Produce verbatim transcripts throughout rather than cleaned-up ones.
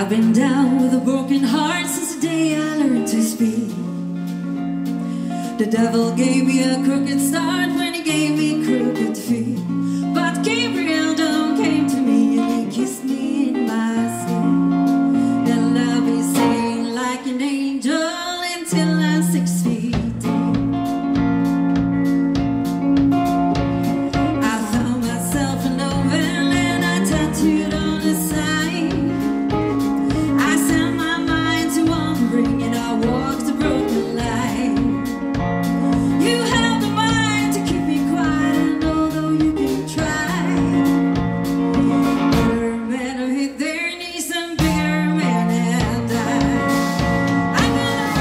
I've been down with a broken heart since the day I learned to speak. The devil gave me a crooked start when he gave me crooked feet. But Gabriel Dome came to me and he kissed me in my sleep. Then I'll be singing like an angel until I'm six feet deep. I found myself an oven and I tattooed on the side. I sent my mind to wandering and I walked a broken line. You have the mind to keep me quiet, and although you can try, bigger men who hit their knees and bigger men and I. I'm gonna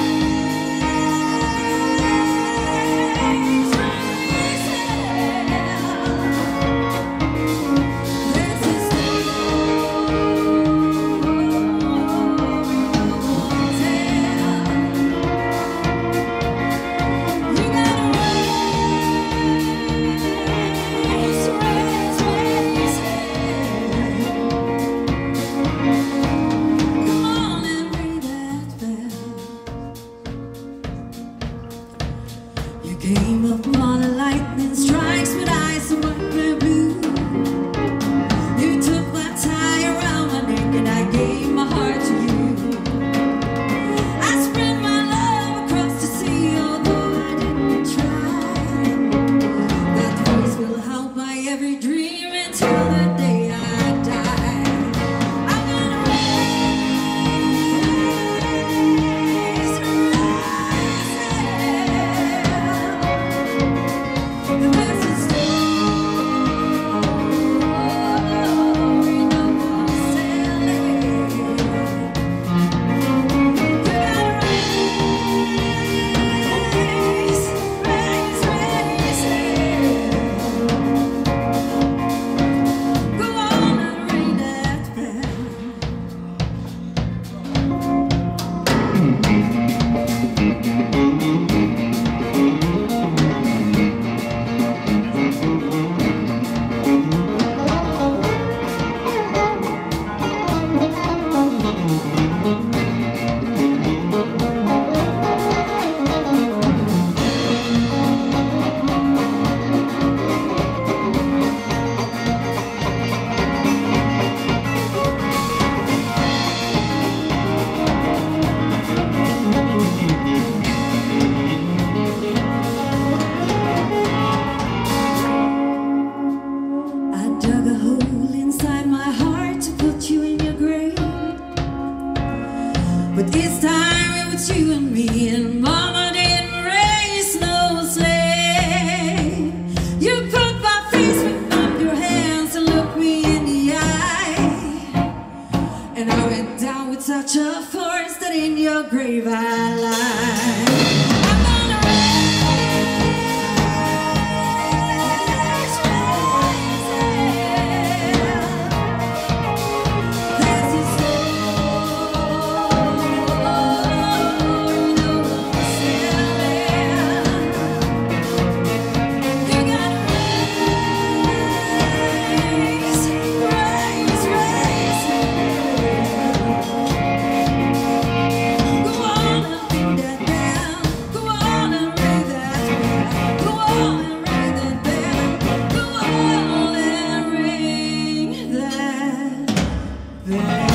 raise, raise hell. This is the came upon a lightning strikes with eyes of white and blue. You took my tie around my neck and I gave my heart to you. I spread my love across the sea, although I didn't try. That voice will haunt my every dream until the day I die. I'm gonna raise, raise hell. This is the story no one's telling. You gotta raise, raise, raise hell. Go on and ring that bell. I dug a hole inside my heart to put you in your grave. But this time it was you and me, and Mama didn't raise no slave. You put my face between your hands and looked me in the eye. And I went down with such a force that in your grave I lie. I'm gonna raise, raise hell. This is story no one's telling. You gotta raise, raise, raise hell. Go on and ring that bell. Go on and ring that bell. Go on and ring that bell. Go on and ring that bell.